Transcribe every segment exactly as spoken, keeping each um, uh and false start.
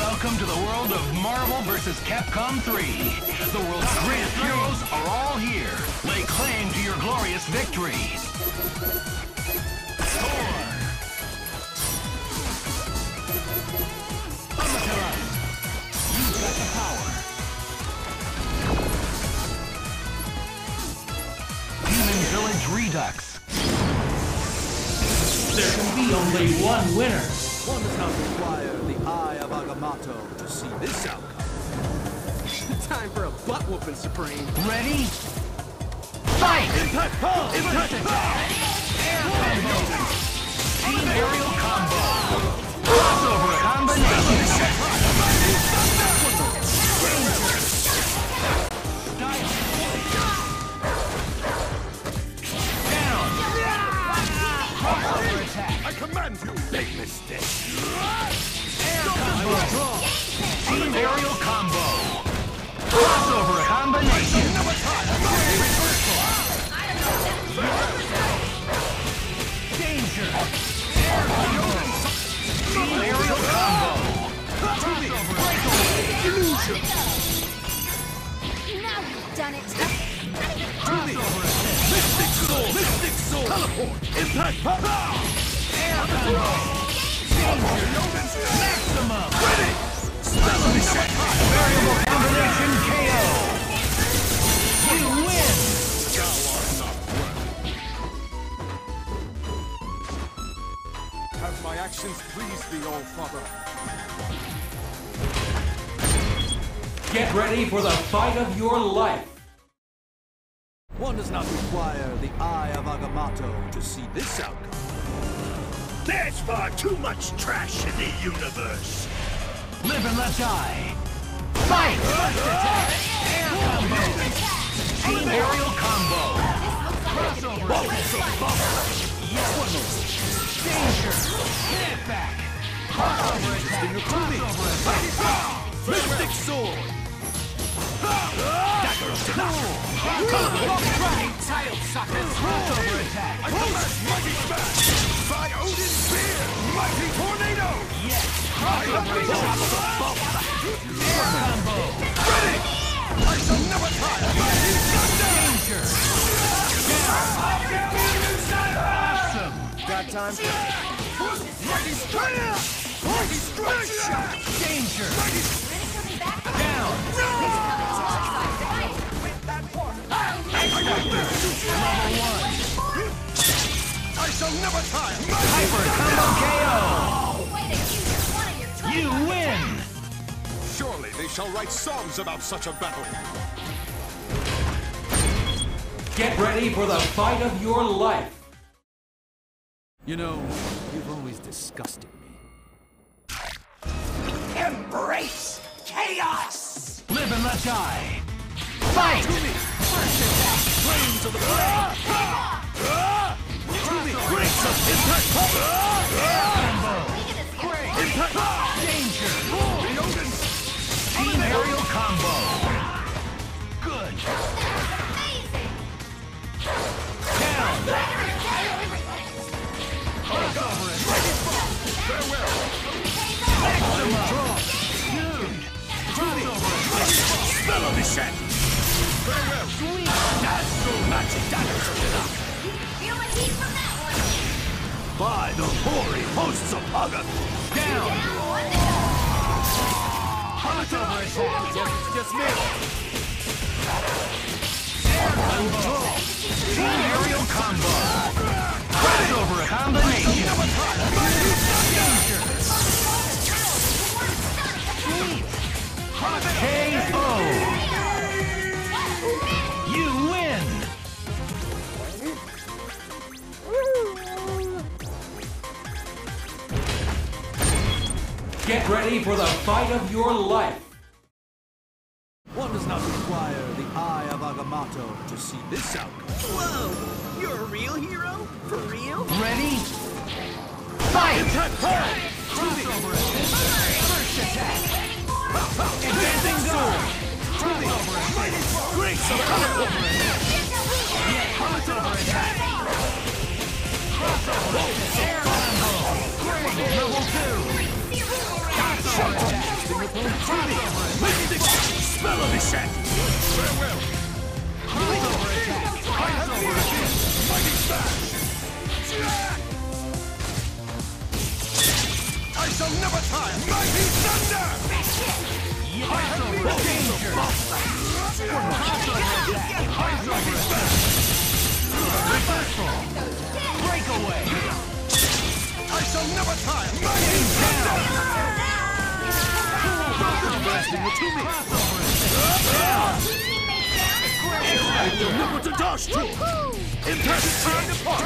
Welcome to the world of Marvel versus Capcom three. The world's greatest heroes are all here. Lay claim to your glorious victory. Thor! Amaterasu! You've got the power. Demon Village Redux. There can be only one winner. One does not require the eye of Agamotto to see this outcome. Time for a butt whooping, Supreme. Ready? Fight! Impact Pulse! Impact Pulse! Air combo! Team aerial combo! Crossover combination! Down! Crossover attack! I command you! Big mistake! Air combo! Team aerial combo! Crossover combination! Danger! Air combo! Team aerial combo! Crossover breakaway! Illusion! Now you've done it. Crossover assist! Mystic Soul! Mystic Soul! Teleport! Impact Pulse! Air combo! Danger! Maximum! Ready! Variable combination K O! You win! Have my actions please thee, All Father. Get ready for the fight of your life. One does not require the eye of Agamotto to see this outcome. There's far too much trash in the universe. Live and let die! Fight! First attack! Air combo! Team aerial combo! Crossover! Yes! Danger! Hit it back! Crossover attack! Crossover attack! Mystic Sword! Dagger of Cool! Child suckers! Crossover attack! Mighty Smash! By Odin's Spear! Mighty Tornado! Yes! Crossover attack! Air combo! Ready! I shall never tire! Mighty Thunder! Danger! Awesome! Got time for Mighty Strike! Mighty Strike! Danger! Mighty Down! Level one! I shall never tire! Hyper combo K O! You win! Surely they shall write songs about such a battle. Get ready for the fight of your life. You know, you've always disgusted me. Embrace chaos! Live and let die! Fight! To me! First attack! Flames of the flame! To me! Grace of Impact Pulse! Combo! Impact Pulse! Danger! Team aerial combo! Good! Down! Crossover attack! Farewell! Maximum! Dude! Crossover attack! Spell of the shed! Farewell! Sweet! That's so much damage of it up! Feel my heat from that one. By the hoary hosts of Haga! Down! Crossover attack! Just, just me! Air combo! Team aerial combo! Crossover combination! Danger! Sweet! K O! You win! Get ready for the fight of your life. One does not require the eye of Agamotto to see this outcome. Whoa! You're a real hero? For real? Ready? Fight! Impact Pulse! Crossover assist! First attack! Advancing goal! Crossover assist! Grace of Crossover assist! Yeah, crossover attack! Crossover assist! Air combo! Great! Level two! Crossover attack! shanty. Farewell. Crossover attack. Crossover attack. Mighty smash. I shall never tire. Mighty thunder. Crossover danger. Crossover attack. Crossover attack. Reversal. Breakaway. I shall never tire. Mighty thunder. Blasting it to me. Remember to dash to. Impact is time to part.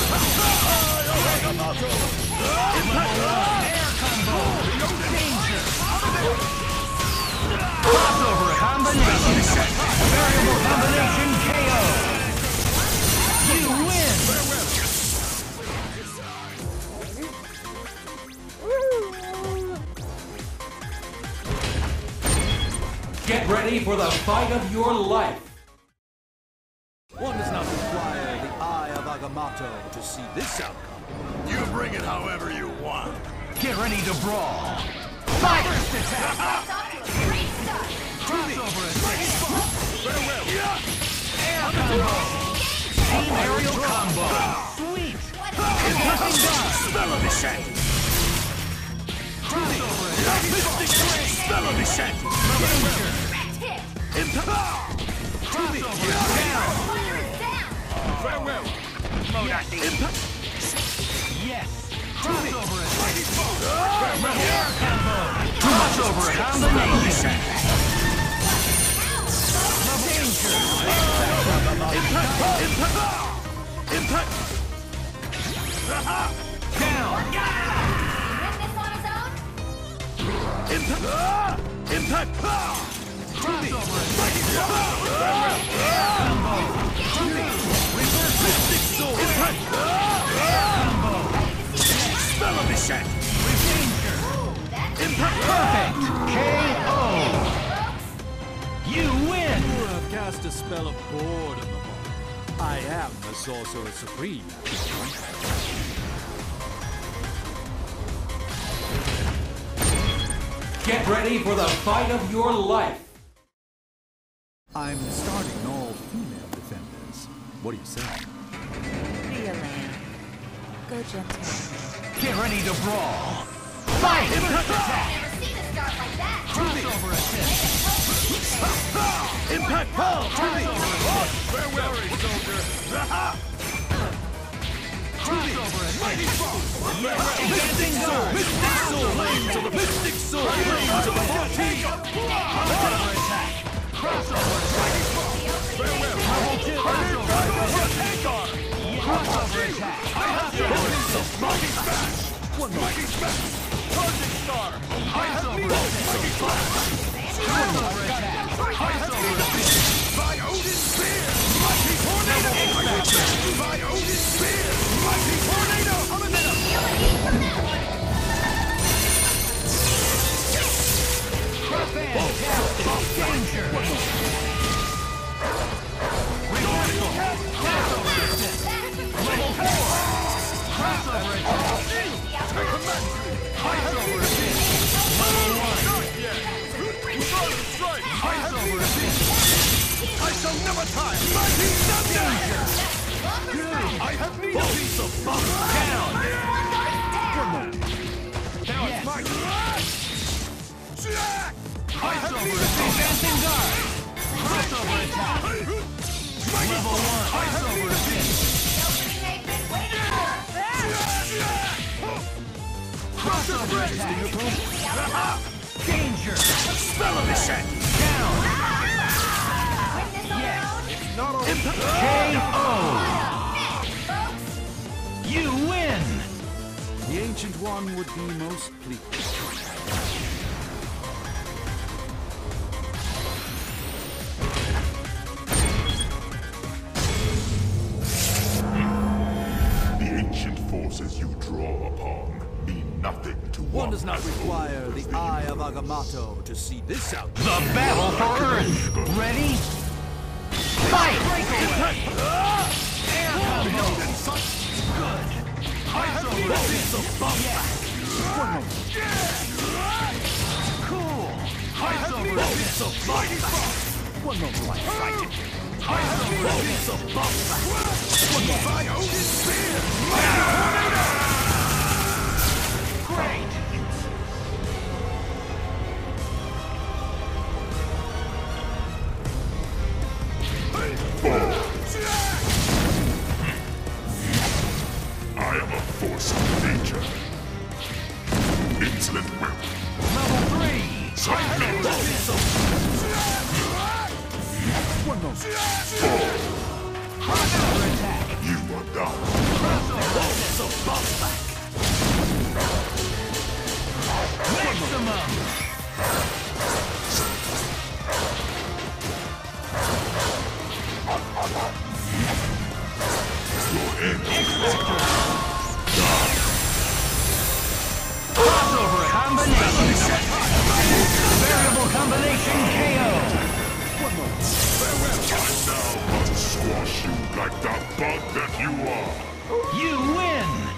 Impact. Air combo. Danger. Crossover combination. Variable combination K O. You win. Get ready for the fight of your life. One does not require the eye of Agamotto to see this outcome. You bring it however you want. Get ready to brawl. Fight! First attack. Off to a great start. Crossover attack. Farewell. Air combo. Team aerial combo. Sweet. Enhancing guard. Spell of the shanty. Crossover attack. Mystic spell of the shanty. Danger. Direct hit. Impact. Crossover down. Fire is down. Farewell. Impact. Yes. Crossover attack. Air combo. Crossover combination. Danger. Impact. Impact. Impact. Down. Win this on his own? Impact. Impact. Crossover attack. Air combo. Reverse Mystic sword. Impact. combo. Spell of the shanty. Danger. Impact. Perfect. K O. You win. You have cast a spell of boredom upon me. I am the Sorcerer Supreme. Get ready for the fight of your life. I'm starting all female defenders. What do you say? Be a lamb. Go gentle. Get ready to brawl. Fight! First attack. Never seen a start like that. Crossover assist. Impact. Pow. Crossover assist. Farewell, soldier. Crossover assist. Yes. Advancing guard. Mystic sword. Flame to the mystic sword. Flame to the fourteen. Crossover attack. Crossover attack. Farewell. Crossover attack. Crossover attack. Mighty smash. One mighty smash. Target star. Crossover assist. Crossover attack. Crossover assist. By Odin's spear. Mighty tornado. By Odin's spear. Mighty tornado. Fantastic. Danger. Reversal. Crossover assist. Level four. Crossover attack. Crossover assist. Level one. Crossover assist. I shall never tire. Mighty thunder. Danger. I have need of piece of bomb. Down. Now Yes. it's my turn. Crossover assist. Advancing guard. Crossover attack. Level one. Crossover assist. Crossover attack. Danger. Spell of the shanty. Down. Yes. K O. You win. The Ancient One would be most pleased. The ancient forces you draw upon mean nothing to one. One does not require the eye of Agamotto to see this out. The battle for Earth. Ready? Fight! Breakaway. Air combo. Good. Crossover assist. Yes. Cool. Ice over Moments of mighty frost. One moment while I fight it. Moments of bump back. One more fire. Odin's spear. Mighty tornado. Great! I am a force of nature. Insolent will. Level three! Submit. Moments of One moment. Counter attack! You are down. moments of bump back. Maximum! Your end is Crossover combination! Variable combination K O! I now must squash you like the bug that you are. You win!